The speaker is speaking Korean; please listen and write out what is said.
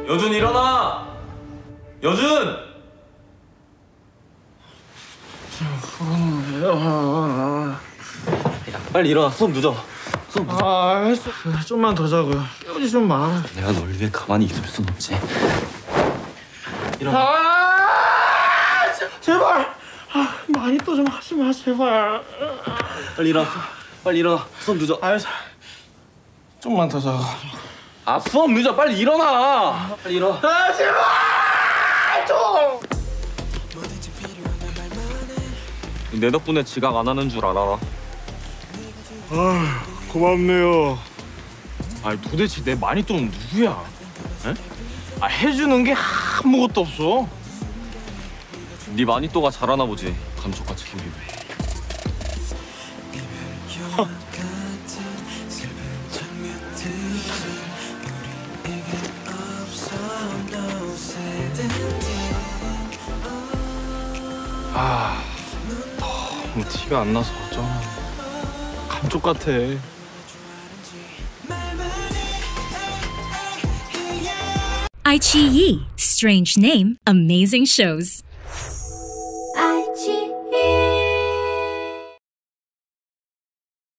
여준 일어나! 여준! 야, 빨리 일어나. 수업 늦어. 수업 늦어. 알았어. 좀만 더 자고요. 깨우지 좀 마. 내가 널 위해 가만히 있을 순 없지. 일어나. 제발. 많이 또 좀 하지 마, 제발. 빨리 일어나. 빨리 일어나. 수업 늦어. 알았어. 좀만 더 자고. 수업 늦어. 빨리 일어나. 빨리 일어나. 제발 좀. 내 덕분에 지각 안 하는 줄 알아. 고맙네요. 도대체 내 마니또는 누구야? 에? 해주는 게 아무것도 없어. 네 마니또가 잘하나 보지. 감쪽같이 생기고. 너무 티가 안 나서 어쩌나. 감쪽 같아. iQIYI. Strange name, amazing shows.